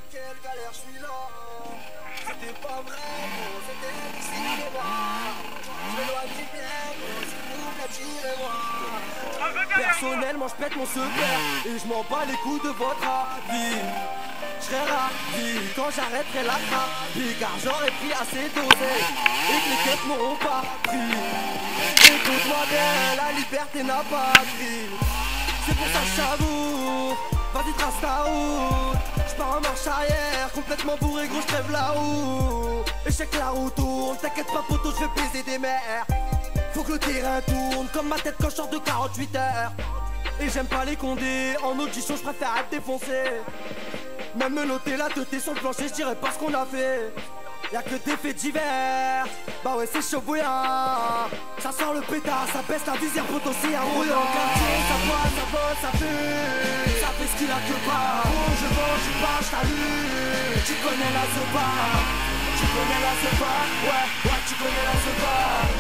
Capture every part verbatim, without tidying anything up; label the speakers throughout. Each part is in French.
Speaker 1: quelle galère je suis là. C'était pas vrai, gros, c'était du cinéma. Je m'éloigne du bien, gros, s'il vous plaît, tirez-moi. Personnellement, je pète mon secret et je m'en bats les coups de votre avis. Je serais ravi quand j'arrêterai la thérapie, car j'aurais pris assez d'oseille et que les quêtes n'auront pas pris. Écoute-moi bien, la liberté n'a pas de prix. C'est pour ça que j'avoue, vas-y trace ta route. J'pars en marche arrière, complètement bourré gros j'crève la roue. Et je sais que la roue tourne, t'inquiète pas poteau, j'vais baiser des mers. Faut que le terrain tourne, comme ma tête quand je sors de quarante-huit heures. Et j'aime pas les condés, en audition j'préfère être défoncé. Même me noter la teuté sur le plancher, j'dirais pas ce qu'on a fait. Y'a que des faits divers, bah ouais c'est chaud bouillant. Ça sent le pétard, ça baisse la visière, poteau c'est un rouillant. Dans le quartier, ça boit, ça vole, ça pue. Ça fait ce qu'il a que pas, oh je vends, je bats, je t'allume. Tu connais la zoba, tu connais la zoba, ouais, ouais tu connais la zoba.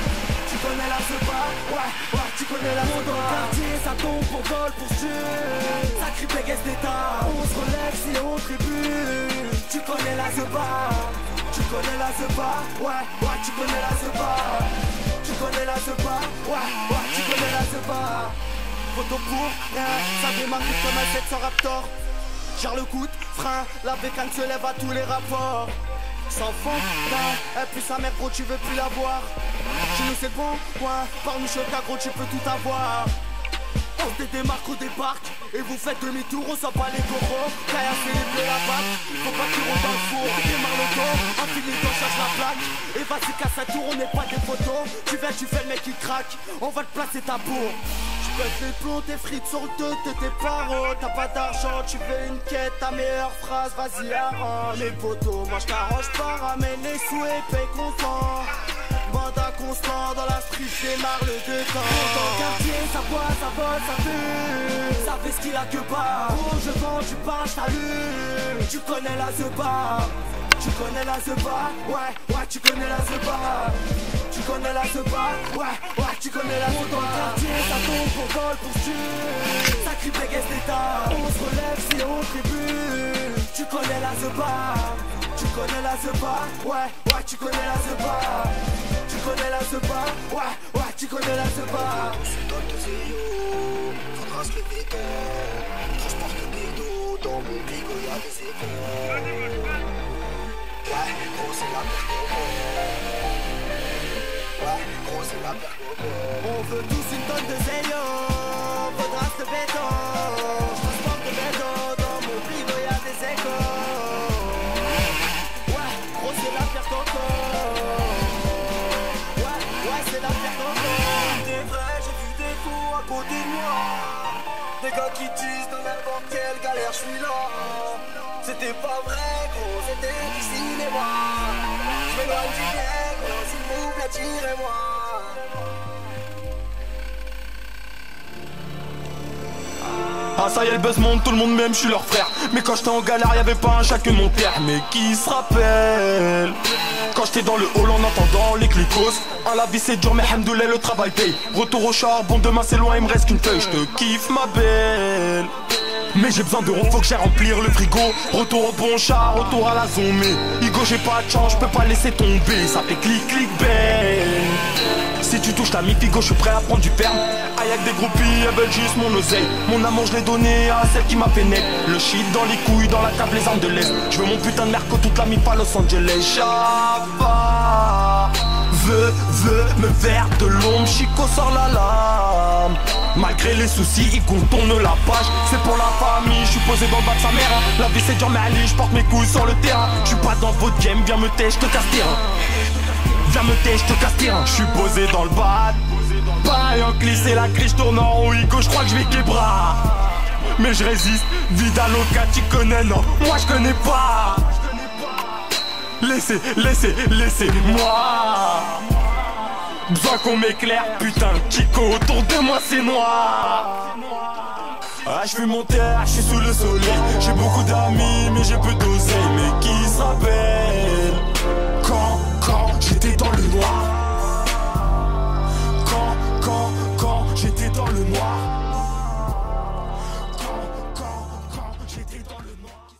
Speaker 1: Tu connais la zoba, ouais, ouais tu connais la zoba. Dans le quartier, ça tombe pour vol, pour chute. Ça crie péguesse d'état, on se relève si on tribune. Tu connais la zoba. Tu connais la zeba, ouais, ouais, tu connais la zeba. Tu connais la zeba, ouais, ouais, tu connais la zeba. Photo pour rien, ça démarre vite comme un sept cents Raptor. Gère le coup de frein, la bécane se lève à tous les rapports. Sans fond, d'un, et puis sa mère gros tu veux plus la voir. Tu nous sais bon, ouais, par nous choc gros tu peux tout avoir. On se démarque, on débarque, et vous faites demi-tour, on sent pas les coraux. Kaya c'est les bleus la batte, faut pas qu'ils roulent dans le four. Démarre le dos, enfile les dents, cherche la plaque. Et vas-y casse un tour, on n'est pas des photos. Tu viens, tu fais le mec qui craque, on va te placer ta bourre. J'pète les plombs, tes frites sur le dos de tes paros. T'as pas d'argent, tu fais une quête, ta meilleure phrase, vas-y arrange. Les potos, moi j't'arrange pas, ramène les sous et paye content. Mandat constant dans la street, démarre le décor. Dans le quartier, ça boit, ça vole, ça pue. Ça fait ce qu'il a que pas. Oh, je vends, tu parles, j't'allume. Tu connais la zeba. Tu connais la zeba. Ouais, ouais, tu connais la zeba. Tu connais la zeba. Ouais, ouais, tu connais la zeba. Dans le quartier, ça tombe pour vol, pour chute. Ça crie péguesse d'état. On se relève si on tribune. Tu connais la zeba. Tu connais la zeba. Ouais, ouais, tu connais la zeba. Tu connais la zeba, ouais, ouais, tu connais la zeba. Je suis dans le zéro, faudra se lever tôt. Transporte le bédo, dans mon bigot y'a des échos. Ouais, gros c'est la perte. Ouais, gros c'est la perte. On veut tous une tonne de zélo, faudra se lever tôt. Je transporte le bédo, dans mon bigot y'a des échos. Ouais, gros c'est la perte encore. C'est la perte encore. Des vrais, j'ai vu des fous à côté de moi. Des gars qui disent dans n'importe quelle galère je suis là. C'était pas vrai gros, c'était du cinéma. Je m'éloigne du bien gros, s'il vous plaît tirez-moi.
Speaker 2: Ah ça y est le buzz monte, tout le monde m'aime, je suis leur frère. Mais quand j'étais en galère y'avait pas un chat que mon père. Mais qui se rappelle quand j'étais dans le hall en entendant les clicos. Ah la vie c'est dur mais hamdoulah le travail paye. Retour au charbon, demain c'est loin, il me reste qu'une feuille. Je te kiffe ma belle. Mais j'ai besoin d'euros, faut que j'aille remplir le frigo. Retour au bon chat, retour à la zone. Mais Igo j'ai pas de chance, je peux pas laisser tomber. Ça fait clic clic belle. Si tu touches ta mi-figo, je suis prêt à prendre du ferme. Ah y'a que des groupies, elles veulent juste mon oseille. Mon amour je l'ai donné à celle qui m'a fait naître. Le shit dans les couilles, dans la table, les armes de l'Est. Je veux mon putain de merco, toute la mi-pa Los Angeles. Java veut, veut me faire de l'ombre. Chico sort la lame. Malgré les soucis, il contourne la page. C'est pour la famille, je suis posé dans le bas de sa mère. La vie c'est dur mais allez, je porte mes couilles sur le terrain. Je suis pas dans votre game, viens me taire, je te casse terrain. Viens me taire, je te casse terrain. Je suis posé dans le bad. Pas en glissé, la grille, je tourne en haut, Igo, je crois que je vais québra. Mais je résiste, vida loca, tu connais, non, moi je connais pas. Laissez, laissez, laissez-moi. Besoin qu'on m'éclaire, putain, Chico, autour de moi c'est noir. Ah je fume mon terre, je suis sous le soleil. J'ai beaucoup d'amis mais j'ai peu d'oseille. Mais qui se rappelle